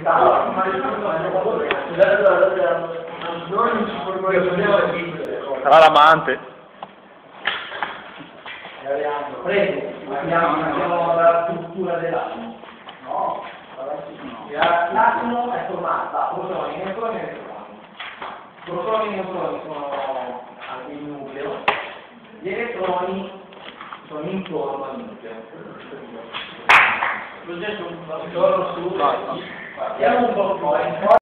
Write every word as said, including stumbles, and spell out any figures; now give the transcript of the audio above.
Sarà l'amante. Prego, abbiamo la struttura dell'atomo. No, l'atomo è formato da protoni, neutroni e elettroni. Protoni e neutroni sono al nucleo, gli elettroni sono intorno al nucleo. Progetto un po' su, andiamo un po' fuori.